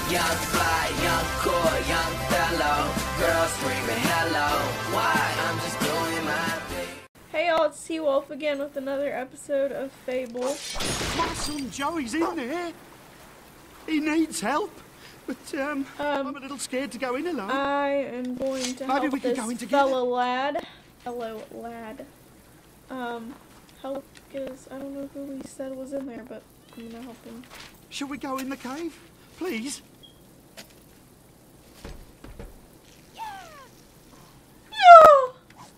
Young fly, young cool, young fellow. Girls screaming hello. Why? I'm just doing my thing. Hey y'all, it's T-Wolf again with another episode of Fable. My son Joey's in there. He needs help. But, I'm a little scared to go in alone. I am going to Maybe help we can this go in together. fellow lad. Help, because I don't know who he said was in there, but I'm gonna help him. Shall we go in the cave? Please? No!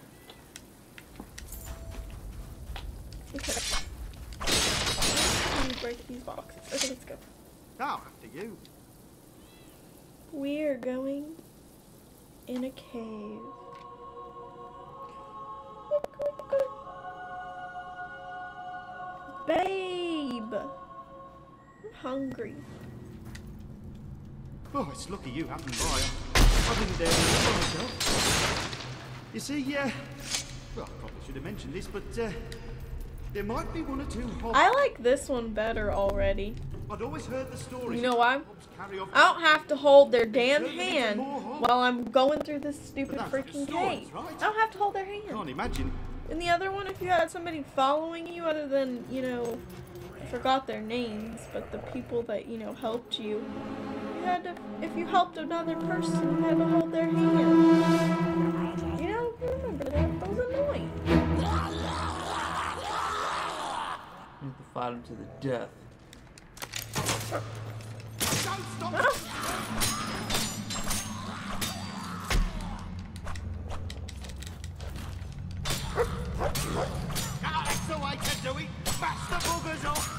Okay. Let me break these boxes. Okay, let's go. Oh, after you. We're going in a cave. Babe! I'm hungry. Oh, it's lucky you happened by. I didn't dare to look myself. You see, well, I probably should have mentioned this, but, there might be one or two hobs. I like this one better already. I'd always heard the story. You know why? Hobs carry off. I don't have to hold their damn hand while I'm going through this stupid But that's freaking the stories, cave. right? I don't have to hold their hand. Can't imagine. In the other one, if you had somebody following you other than, you know, I forgot their names, but the people that, you know, helped you, you had to, if you helped another person, you had to hold their hand. You know, remember that. That was annoying. You have to fight him to the death. Don't stop! That's the way to do it! Bash the boogers off!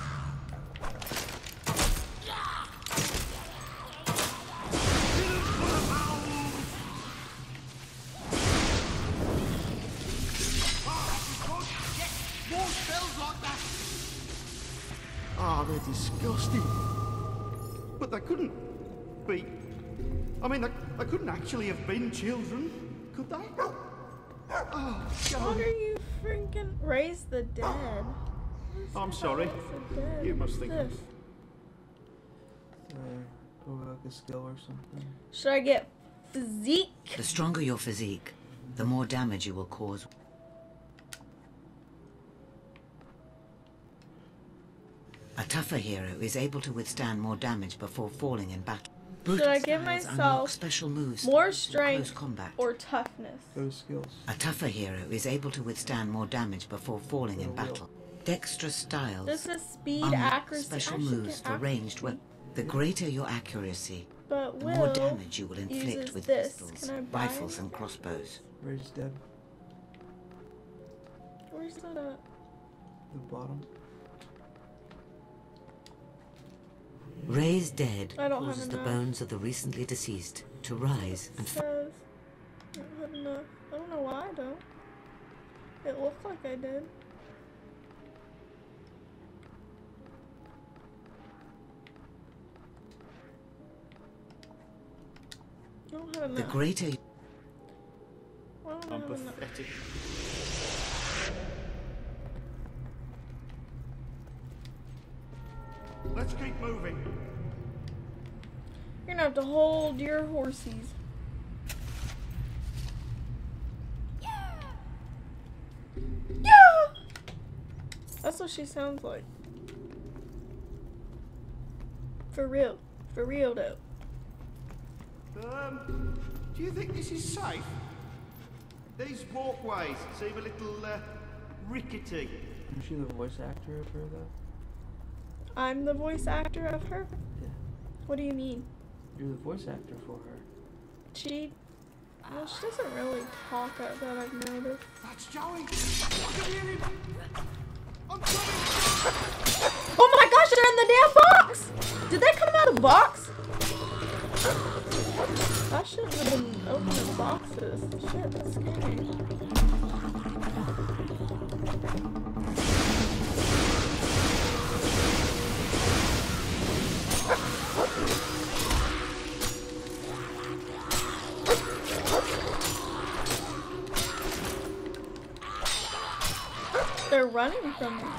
More spells like that! Ah, they're disgusting. But they couldn't be... I mean, they couldn't actually have been children, could they? Oh, What God. are you freaking raise the dead? I'm sorry. Raise the dead? You must What's think... this? Probably like a skill or something. Should I get physique? The stronger your physique, the more damage you will cause. A tougher hero is able to withstand more damage before falling in battle. Should I Brutal give styles unlock myself special moves more in strength close combat. or toughness? Go to skills. A tougher hero is able to withstand more damage before falling in battle. Dexterous styles This is speed, unlock accuracy. special I should moves get for ranged accuracy. weapons. The greater your accuracy, But the more Will damage you will inflict uses with this. pistols, Can I buy rifles, it? and crossbows. Rage dead. Where's that at? The bottom. Raise Dead I don't have causes the enough. bones of the recently deceased to rise and Says I don't have enough. I don't know why I don't. It looked like I did. I don't have the enough. greater I don't I'm have enough. pathetic. Let's keep moving. You're gonna have to hold your horsies. Yeah! That's what she sounds like. For real. For real though. Do you think this is safe? These walkways seem a little, rickety. Is she the voice actor of her though? I'm the voice actor of her? Yeah. What do you mean? You're the voice actor for her. Well, she doesn't really talk that I've noticed. That's Joey! I can hear him! I'm coming! Oh my gosh, they're in the damn box! Did they come out of the box? I shouldn't have been opening boxes. Shit, that's scary. They're running from me.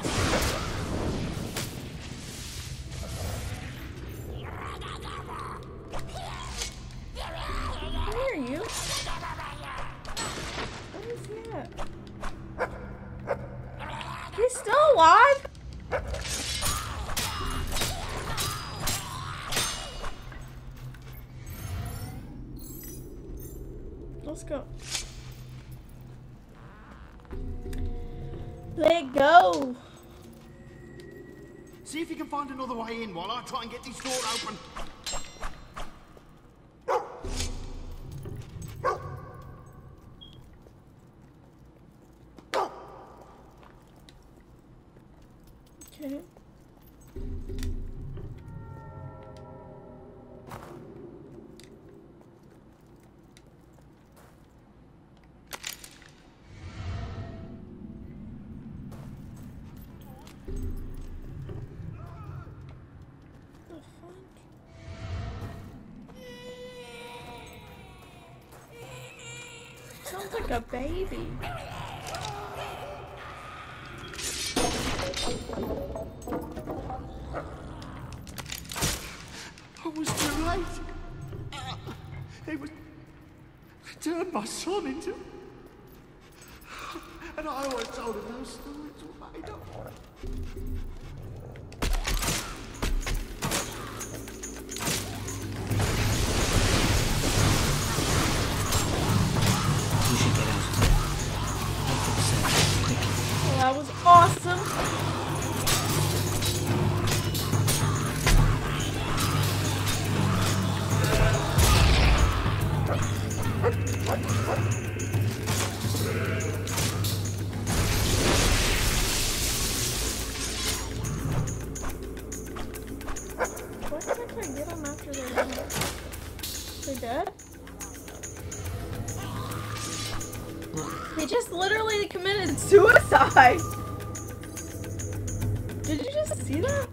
Let's go. Let go. See if you can find another way in while I try and get this door open. Okay. The fuck? Sounds like a baby. I was too late. It was... I turned my son into... And I always told him those stories were made up. You should get out of there. I think so. Quickly. Well, that was awesome. Why can't I get them after they're done? They're dead? He just literally committed suicide! Did you just see that?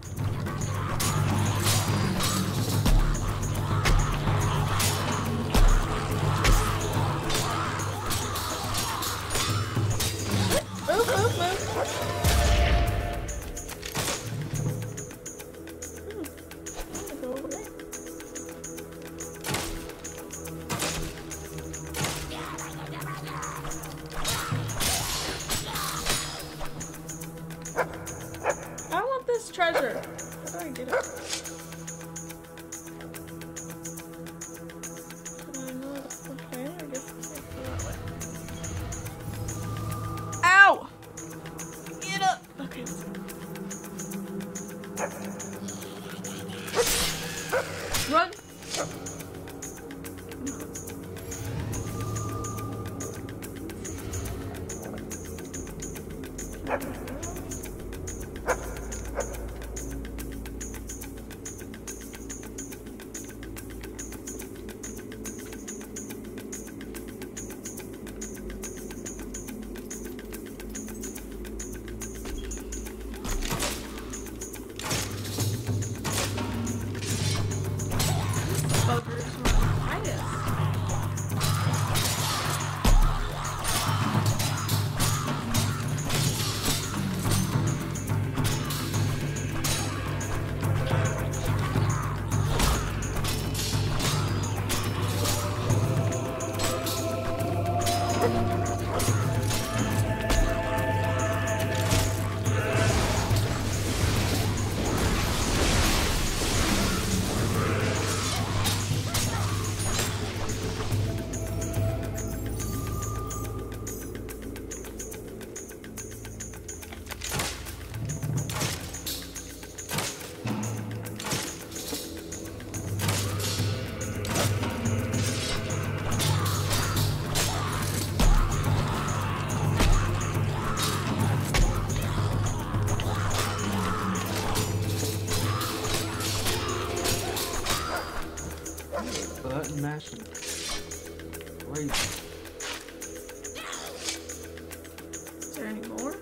Move, move, move. I'm gonna go over there. I want this treasure. How do I get it? Can I not? Okay, I guess I can't go that way. Ow! Get up! Okay. Run! Buggers want to fight us. Button mashing. Crazy. Is there any more?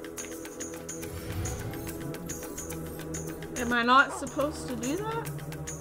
Am I not supposed to do that?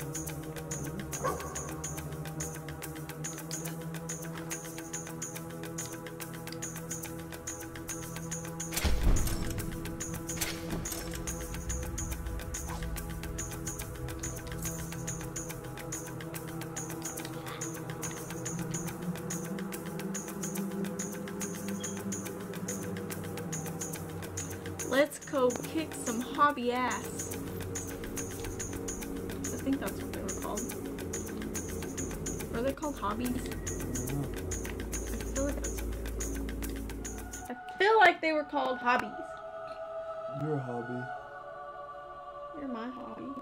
Let's go kick some hobby ass. I think that's what they were called. Were they called hobbies? I I feel like they were called hobbies. Your hobby. You're my hobby.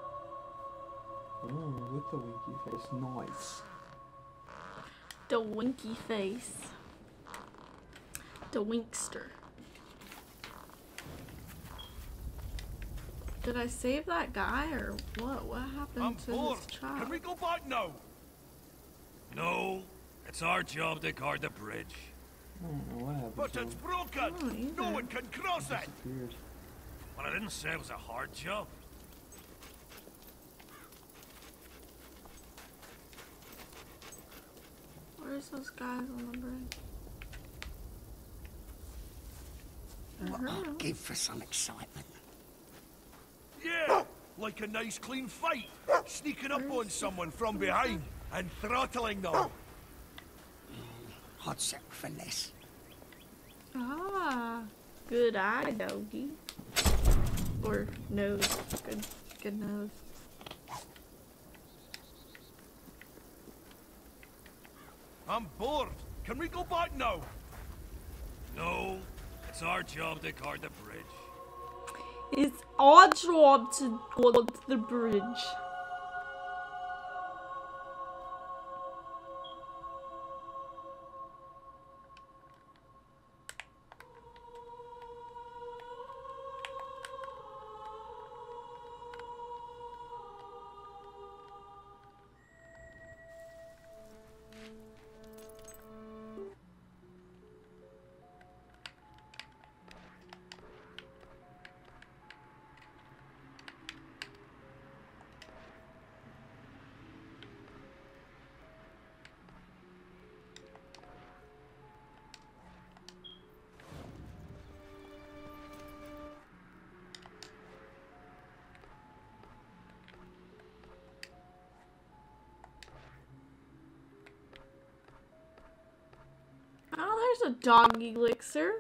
Oh, with the winky face. Nice. The winky face. The winkster. Did I save that guy or what? What happened I'm to bored. his child? Can we go back now? No, it's our job to guard the bridge. I don't know what happened But to it's him. broken. Oh, No either. one can cross it. Disappeared. Well, I didn't say it was a hard job. Where's those guys on the bridge? I What heard I'd 'em. give for some excitement. Yeah, like a nice clean fight. Sneaking up on someone from behind and throttling them. I'd settle for less. Ah, good eye, doggy. Or nose. Good nose. I'm bored. Can we go back now? No, it's our job to guard the bridge. It's our job to guard the bridge. Oh, there's a dog elixir.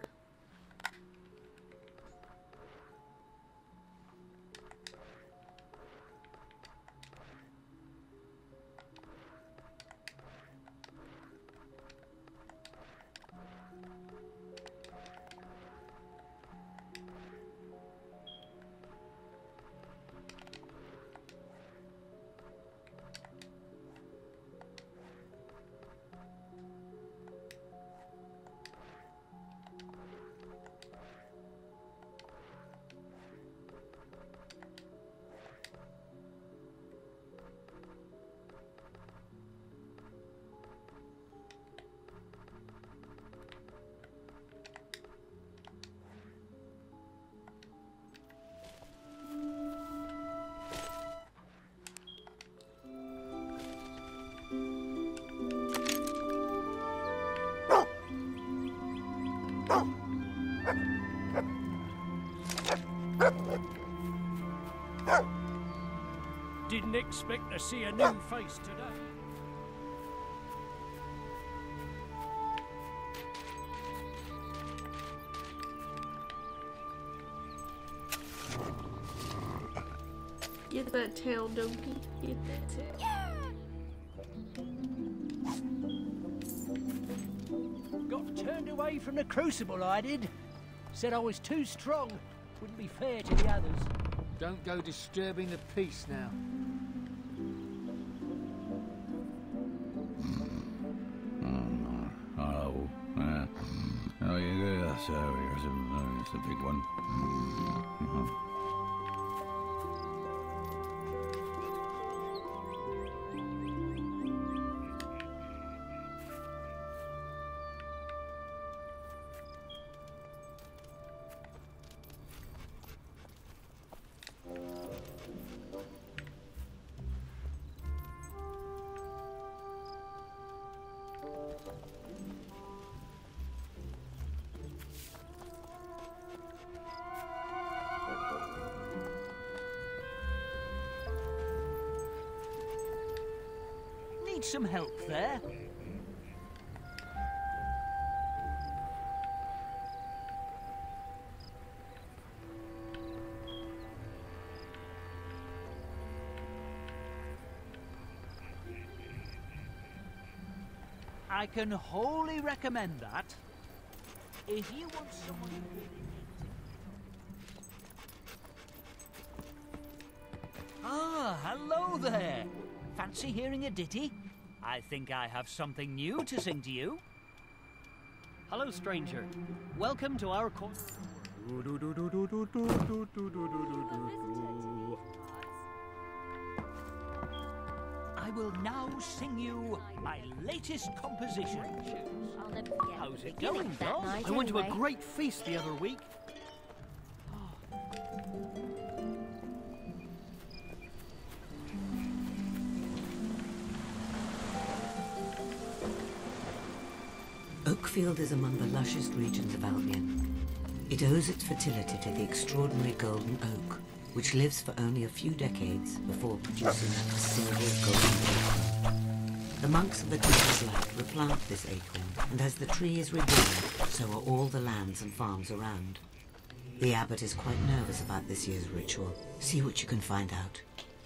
Didn't expect to see a new face today. Get that tail, doggy. Get that tail. Got turned away from the crucible, I did. Said I was too strong. Wouldn't be fair to the others. Don't go disturbing the peace now. Oh, yeah, so here's a big one. Need some help there? I can wholly recommend that. If you want someone to really... Ah, hello there. Fancy hearing a ditty? I think I have something new to sing to you. Hello, stranger. Welcome to our corner. I will now sing you my latest composition. I'll never forget. How's it going, Dom? I went to a great feast the other week. Oakfield is among the lushest regions of Albion. It owes its fertility to the extraordinary golden oak, which lives for only a few decades before producing a single golden acorn. The monks of the Temple Black replant this acorn, and as the tree is reborn, so are all the lands and farms around. The abbot is quite nervous about this year's ritual. See what you can find out.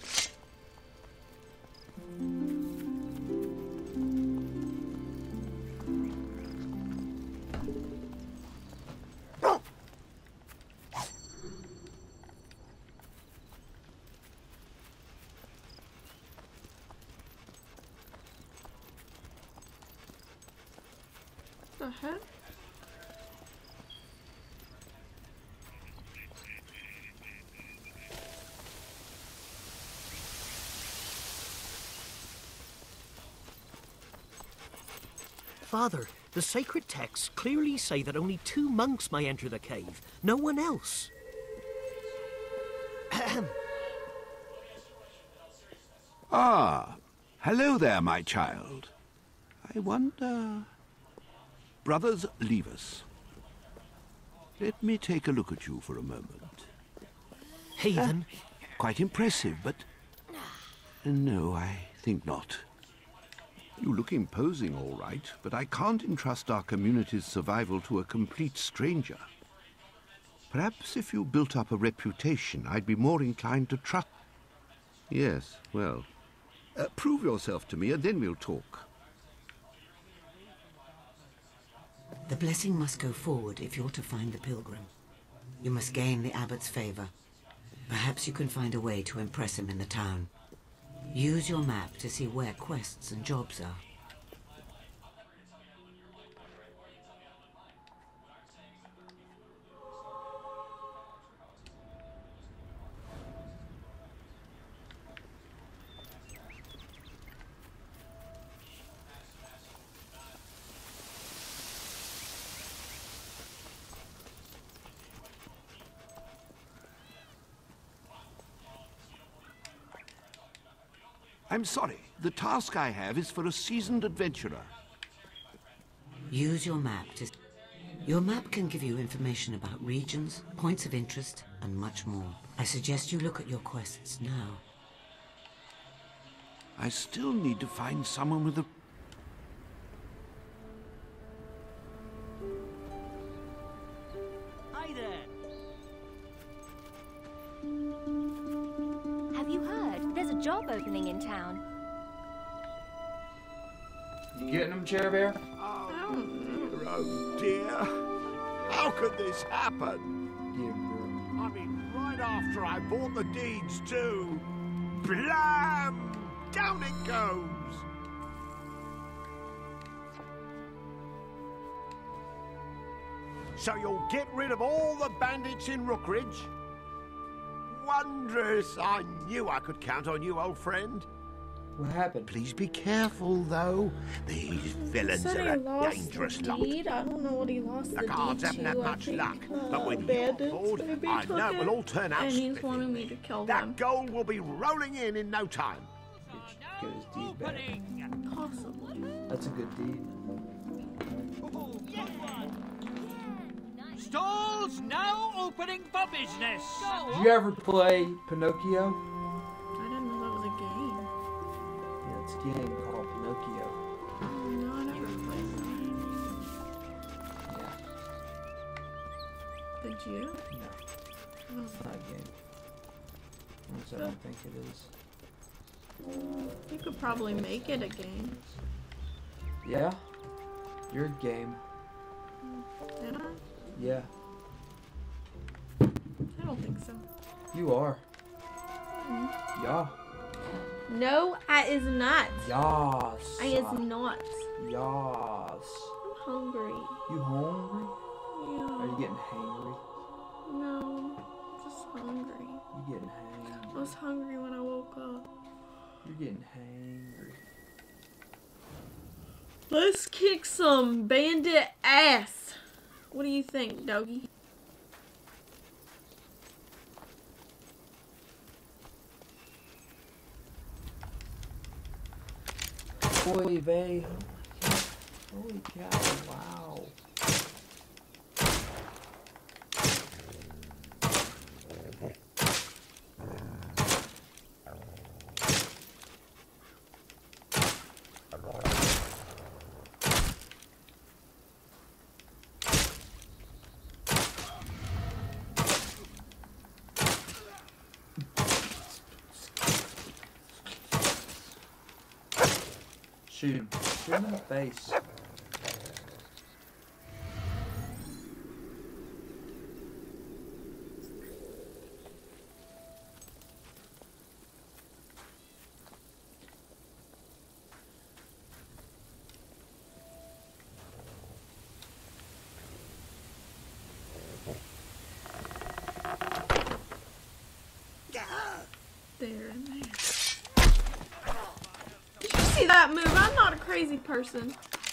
The heck? Father, the sacred texts clearly say that only 2 monks may enter the cave, no one else. Ah, hello there, my child. I wonder... Brothers, leave us. Let me take a look at you for a moment. Heathen? Quite impressive, but... No, I think not. You look imposing, all right, but I can't entrust our community's survival to a complete stranger. Perhaps if you built up a reputation, I'd be more inclined to trust... Yes, well, prove yourself to me and then we'll talk. The blessing must go forward if you're to find the pilgrim. You must gain the abbot's favor. Perhaps you can find a way to impress him in the town. Use your map to see where quests and jobs are. I'm sorry. The task I have is for a seasoned adventurer. Use your map to... Your map can give you information about regions, points of interest, and much more. I suggest you look at your quests now. I still need to find someone with a... Hi there. Have you heard? There's a job opening in town. You getting him, Chair Bear? Oh dear. How could this happen? Yeah, bro. I mean, right after I bought the deeds too. Blam! Down it goes! So you'll get rid of all the bandits in Rookridge? Wondrous! I knew I could count on you, old friend. What happened? Please be careful, though. These villains Said are he a lost dangerous the lot. deed. I don't know what he lost The the guards deed haven't to. had I much think, luck, but when you're bandits aboard, maybe I took know it, it'll all turn out and he's spiffy. wanting me to kill That them. gold will be rolling in no time. Get his deed back. Possibly. That's a good deed. Stalls now opening for business. Did you ever play Pinocchio? I didn't know that was a game. Yeah, it's a game called Pinocchio. No, I never played Yeah. that. Did you? No. It's not a game. At least I don't think it is. You could probably make it a game. Yeah? You're game. Am I? Yeah, I don't think so. you are. Yeah. No, I is not. Yas. I is not. Yas. I'm hungry. You hungry? Yeah. Are you getting hangry? No, I'm just hungry. You getting hangry? I was hungry when I woke up. You're getting hangry. Let's kick some bandit ass. What do you think, doggy? Boy, babe. Holy cow, wow. Shoot him. Shoot him in the face. There and there. Did you see that move? I'm not a crazy person.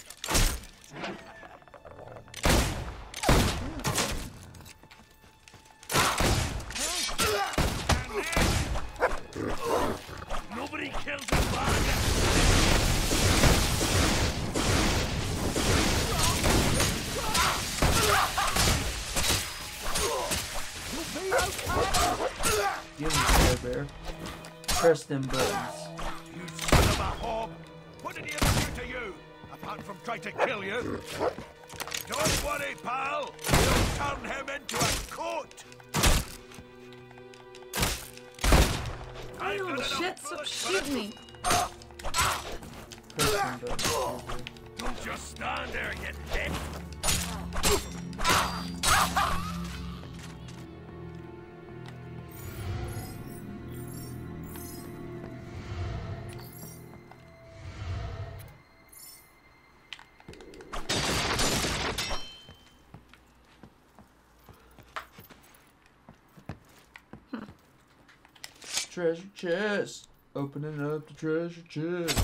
Nobody kills a bug. Give him a bear. Press them buttons. You son of a hog! What did he ever do to you? Apart from try to kill you? Don't worry, pal. You'll turn him into a coat. Oh shit, stop shooting me. Press them buttons. Don't just stand there, you dick. Treasure chest. Opening up the treasure chest.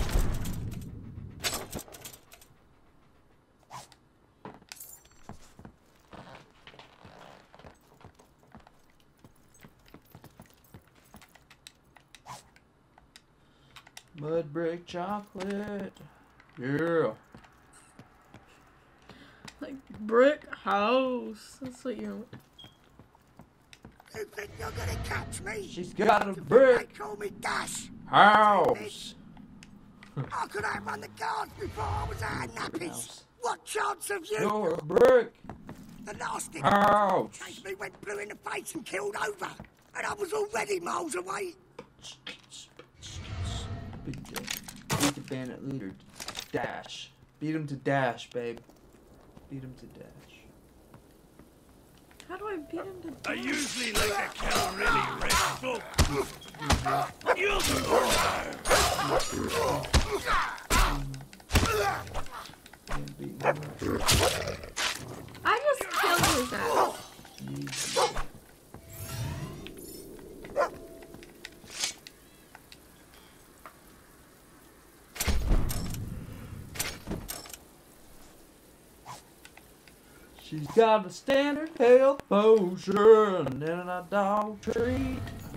Mud brick chocolate. Yeah. Like brick house. That's what you're. You think you're gonna catch me? She's got a brick They call me Dash. house. How could I run the guards before I was out of nappies? What chance have you? You're a brick The last thing house. chased me went blue in the face and killed over. And I was already miles away. Big day. Beat the bandit leader. Dash. Beat him to Dash, babe. Beat him to Dash. How do I beat him to death? I usually like to kill really rich folk. But you'll do for I just killed his ass. She's got a standard health potion and a dog treat.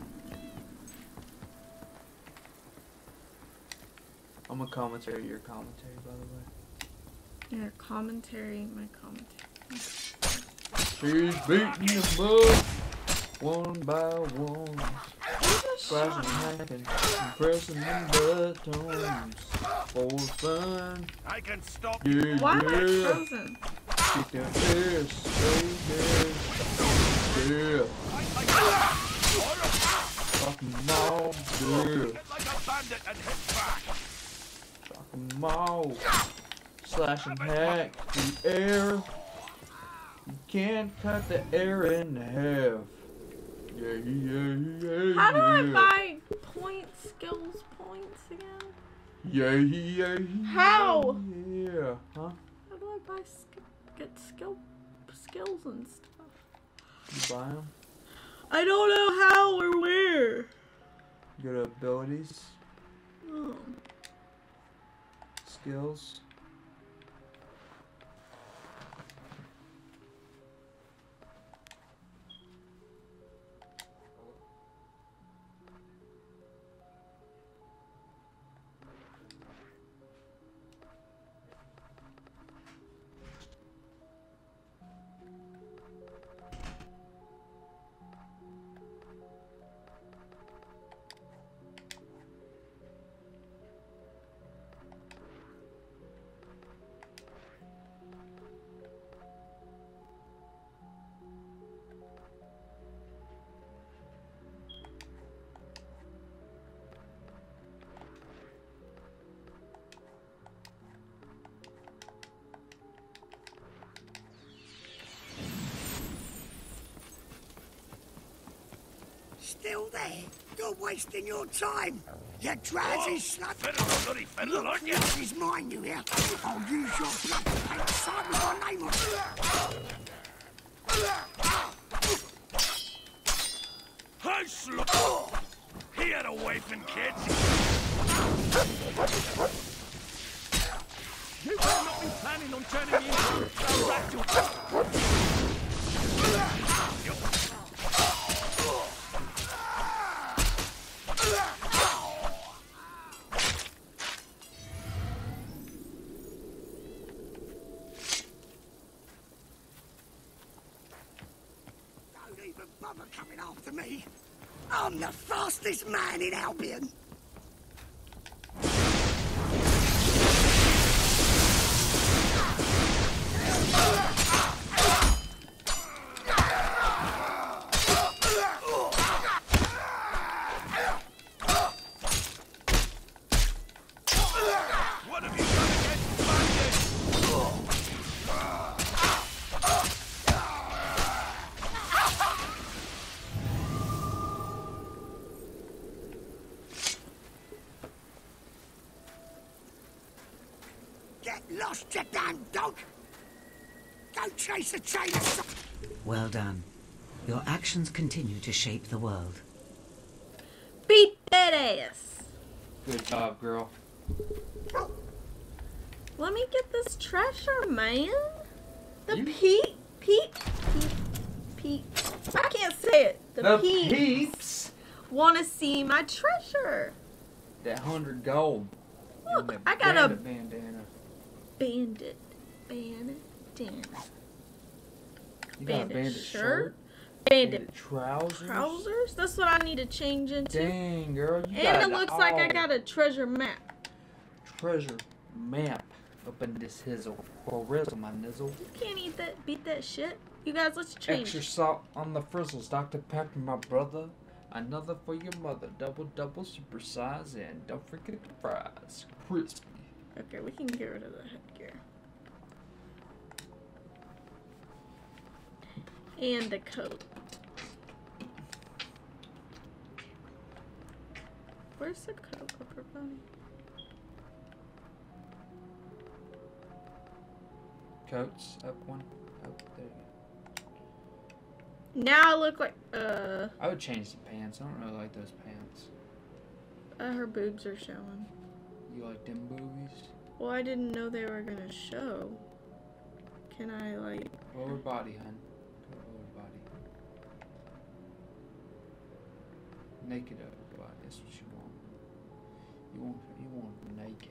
I'm a commentary, your commentary, by the way. Your commentary, my commentary. She's beating them up one by one. Flashing and hacking and pressing them buttons for fun. I can stop. Yeah, Why am I yeah. frozen? Kick them fists, baby. Yeah. Fucking mouth, yeah. Like a bandit and hit back. Fucking mouth. Slash and hack the air. You can't cut the air in half. Yeah. How do I buy skills points again? Yeah. How? Yeah. Huh? How do I buy get skills and stuff? You buy them? I don't know how or where. Go to abilities. Oh. Skills. Still there? You're wasting your time. You drowsy slut. Bloody fiddle, aren't you? This is mine, you hear? I'll use your blood to paint a sign with my name on it. Hi, slut! He had a wife and kids. You better not be planning on turning me into a rat to... Don't even bother coming after me. I'm the fastest man in Albion. Get lost, you damn dog! Go chase a chain of... Well done. Your actions continue to shape the world. Beat that ass! Good job, girl. Let me get this treasure, man. The You- Pete. I can't say it. The peeps want to see my treasure. that 100 gold. Look, And the I got a bandana. bandana. You got a bandit shirt. Bandit trousers. That's what I need to change into. Dang, girl. You And got it looks like I all got a treasure map. treasure map up in this hizzle. Or rizzle, my nizzle. You can't beat that shit. You guys, let's change. Extra salt on the frizzles, Dr. Pepper, my brother. Another for your mother. Double, super size. And don't forget the fries. Crispy. Okay, we can get rid of the headgear. And the coat. Where's the coat, Upper Bunny? Coats. Up one. Up there. Now I look like, I would change the pants. I don't really like those pants. her boobs are showing. You like them boobies? Well, I didn't know they were gonna show. Can I, like... Lower body, hun. Go lower body. Naked upper body. That's what you want. You want naked.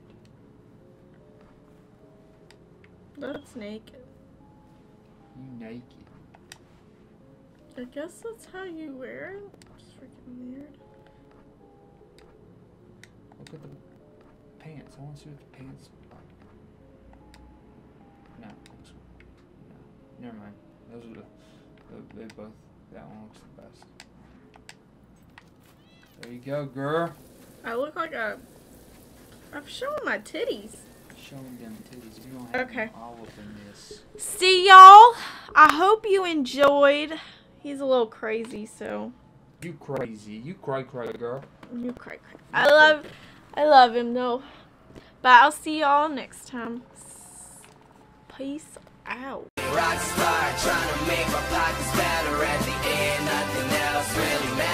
That's naked. You naked. I guess that's how you wear it. It's freaking weird. Look at the pants. I want to see what the pants look like. No. Never mind. Those are they both. That one looks the best. There you go, girl. I look like I'm showing my titties. showing them titties. You don't have Okay. them all up in this. See y'all. I hope you enjoyed. He's a little crazy, so. You crazy. You cray girl. You cray. I love him though. But I'll see y'all next time. Peace out. Rockstar trying to make my pockets better. At the end, nothing else really matters.